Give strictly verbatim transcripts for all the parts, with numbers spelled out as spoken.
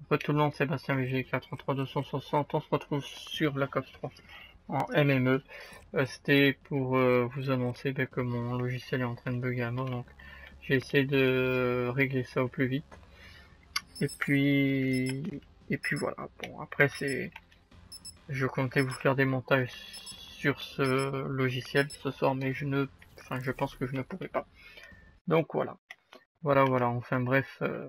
Bonjour tout le monde, Sébastien V G quatre-vingt-trois deux cent soixante, on se retrouve sur Black Ops trois en M M E. Euh, C'était pour euh, vous annoncer bah, que mon logiciel est en train de bugger à mort, donc j'ai essayé de régler ça au plus vite. Et puis, et puis voilà, bon après c'est... Je comptais vous faire des montages sur ce logiciel ce soir, mais je ne... Enfin je pense que je ne pourrai pas. Donc voilà, voilà, voilà, enfin bref... Euh...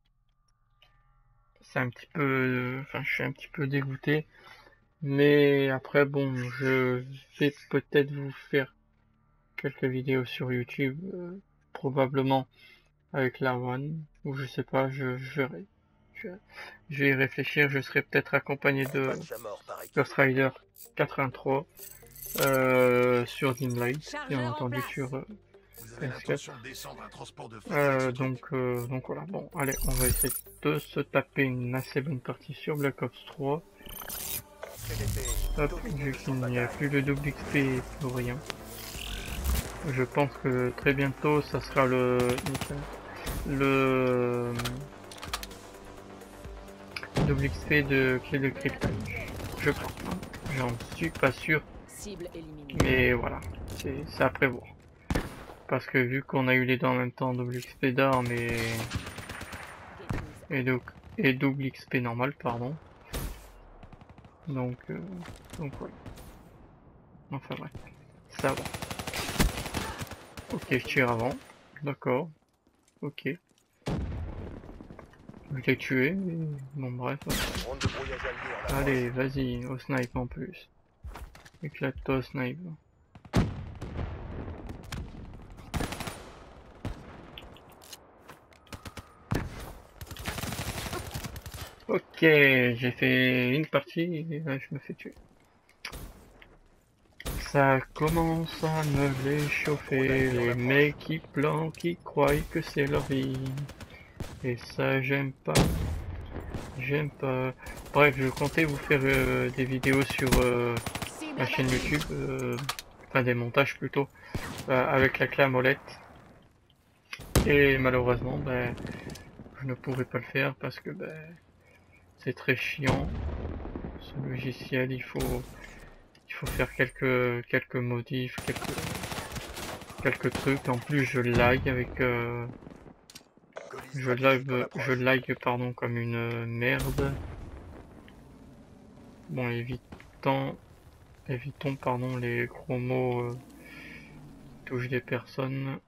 C'est un petit peu, enfin, je suis un petit peu dégoûté, mais après, bon, je vais peut-être vous faire quelques vidéos sur YouTube, euh, probablement avec l'Arwan, ou je sais pas, je, je verrai. Je, je vais y réfléchir, je serai peut-être accompagné de Ghost Rider quatre-vingt-trois euh, sur Dreamlight, bien entendu sur euh, P S quatre. Euh, donc, euh, donc voilà, bon, allez, on va essayer de se taper une assez bonne partie sur Black Ops trois. Hop, vu qu'il n'y a plus de double X P, plus rien. Je pense que très bientôt, ça sera le... le... double X P de clé de cryptage. Je pense, hein. J'en suis pas sûr. Mais voilà, c'est à prévoir. Parce que vu qu'on a eu les deux en même temps, double X P d'armes et... Et, donc, et double X P normal, pardon. Donc, euh, donc ouais. Enfin bref, ça va. Ok, je tire avant. D'accord. Ok. Je l'ai tué. Bon bref. Allez, vas-y, au snipe en plus. Éclate-toi au snipe. Ok, j'ai fait une partie et là, je me fais tuer. Ça commence à me réchauffer, les mecs qui planquent, qui croient que c'est leur vie. Et ça j'aime pas, j'aime pas. Bref, je comptais vous faire euh, des vidéos sur euh, ma chaîne YouTube, euh, enfin des montages plutôt, euh, avec la clé à molette. Et malheureusement, ben, je ne pourrai pas le faire parce que ben, c'est très chiant. Ce logiciel, il faut, il faut faire quelques, quelques modifs, quelques, quelques trucs. En plus, je lag avec, euh, je lag, je lag pardon comme une merde. Bon, évitons, évitons pardon les gros mots euh, qui touchent des personnes.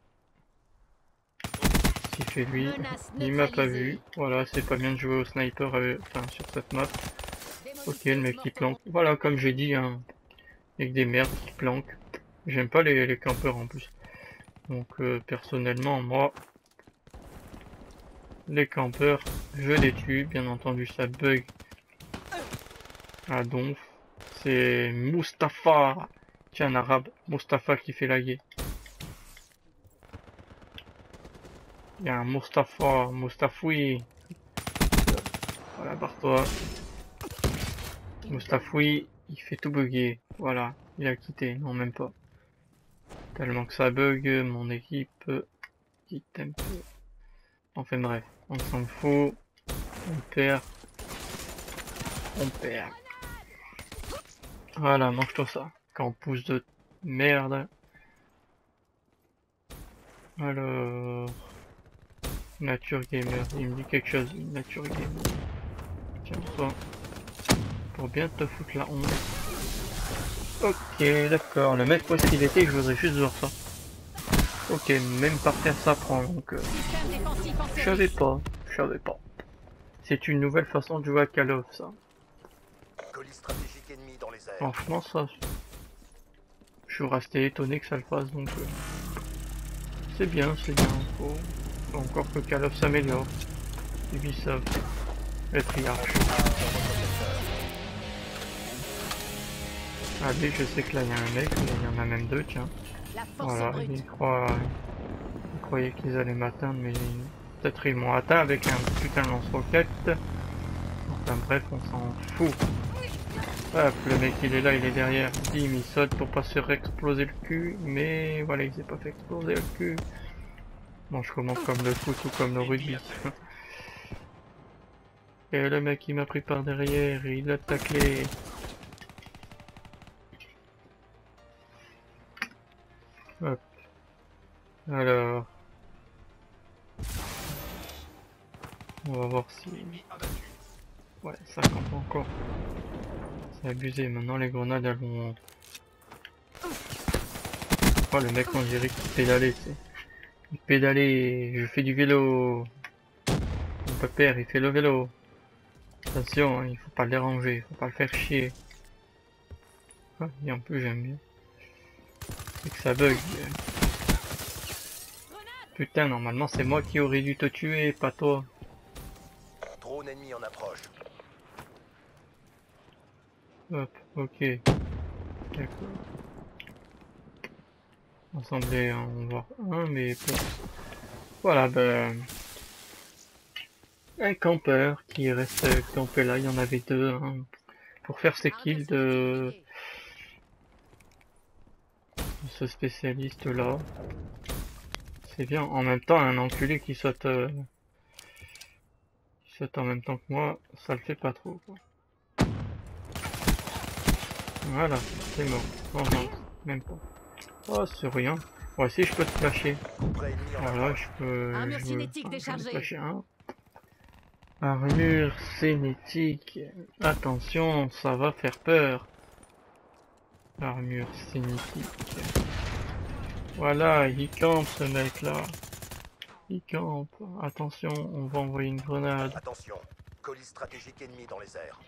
Si fait lui, il m'a pas vu. Voilà, c'est pas bien de jouer au sniper avec, enfin, sur cette map. Ok, le mec qui planque. Voilà, comme j'ai dit, hein, avec des merdes qui planquent. J'aime pas les, les campeurs en plus. Donc euh, personnellement, moi, les campeurs, je les tue. Bien entendu, ça bug à donf. C'est Mustapha. Tiens, un arabe. Mustapha qui fait laguer. Il y a un Mustapha. Mustafoui. Voilà, barre-toi. Mustafoui, il fait tout bugger. Voilà, il a quitté. Non, même pas. Tellement que ça bug, mon équipe quitte un peu. Enfin bref, on s'en fout. On perd. On perd. Voilà, mange-toi ça. Quand on pousse de merde. Alors... Nature Gamer, il me dit quelque chose. Nature Gamer. Tiens, toi. Pour bien te foutre la honte. Ok, d'accord. Le mec, où est-ce qu'il était? Je voudrais juste voir ça. Ok, même par terre ça prend, donc... Euh, je savais pas. Je savais pas. C'est une nouvelle façon de jouer à Call of, ça. Franchement, ça... Je suis resté étonné que ça le fasse, donc... Euh, c'est bien, c'est bien. Faut... Faut encore que Call of s'améliore. Ubisoft. Le triarche. Allez, je sais que là il y a un mec, mais il y en a même deux, tiens. Voilà, ils croient... Ils croyaient qu'ils allaient m'atteindre, mais... Peut-être ils m'ont atteint avec un putain de lance-roquette. Enfin bref, on s'en fout. Hop, le mec il est là, il est derrière. Bim, il saute pour pas se réexploser le cul. Mais voilà, il s'est pas fait exploser le cul. Bon, je commence comme le foot ou comme le rugby. Et le mec il m'a pris par derrière, il a taclé. Hop. Alors. On va voir si... Ouais, ça compte encore. C'est abusé, maintenant les grenades elles vont... Oh le mec on dirait qu'il pédalait, tu sais. Il pédalait, je fais du vélo. Mon père il fait le vélo. Attention, hein, il faut pas le déranger, il faut pas le faire chier. Ah, et en plus j'aime bien. C'est que ça bug. Putain, normalement c'est moi qui aurais dû te tuer, pas toi. Drone ennemi en approche. Hop, ok. D'accord. On semblait en voir un, mais bon. Voilà, ben... Un campeur qui reste campé là, il y en avait deux, hein, pour faire ses kills de... de ce spécialiste là. C'est bien, en même temps un enculé qui saute... Euh... qui saute en même temps que moi, ça le fait pas trop, quoi. Voilà, c'est mort. Non, non, même pas. Oh, c'est rien. Ouais, si je peux te flasher. Voilà, je peux... Armure je cinétique veux... déchargée. flasher un. Armure cinétique. Attention, ça va faire peur. Armure cinétique. Voilà, il campe ce mec là. Il campe. Attention, on va envoyer une grenade. Attention, colis stratégique ennemi dans les airs.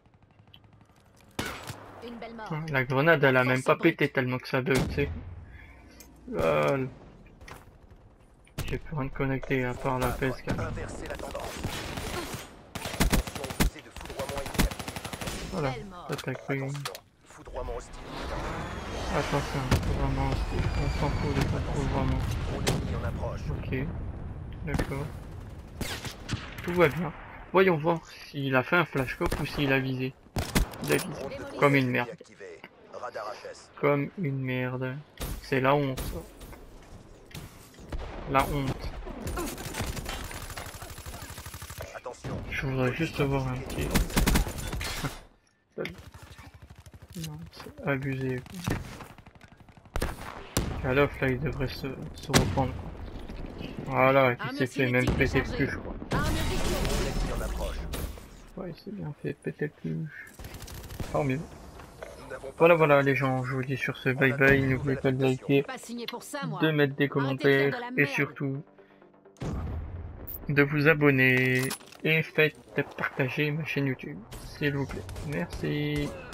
Une belle mort. La grenade elle a même pas pété tellement que ça bug, tu sais. Lol. J'ai plus rien de connecté à part la P S quatre. Inverser la tendance. Attention, visée de foudroiement ennemi active. Voilà, Belle mort. attaque pris. Attention, foudroiement hostile. Attention, vraiment, on s'en fout des foudroiements. Drone ennemi en approche. Ok, d'accord. Tout va bien. Voyons voir s'il a fait un flashcope ou s'il a visé. Il a visé. Comme une merde. Activé. Radar H S. Comme une merde. C'est la honte. La honte. Attention. Je voudrais juste voir un petit... Non, c'est abusé. Call of là il devrait se, se reprendre quoi. Voilà, et puis s'est fait même péter le cul je crois. Ennemi en approche. Ouais, il s'est bien fait péter le cul. Tant mieux. Nous n'avons pas Voilà voilà les gens, je vous dis sur ce bye bye, n'oubliez pas de liker, Pas signé pour ça, moi. de mettre des commentaires de la et merde. surtout de vous abonner et faites partager ma chaîne YouTube, s'il vous plaît. Merci.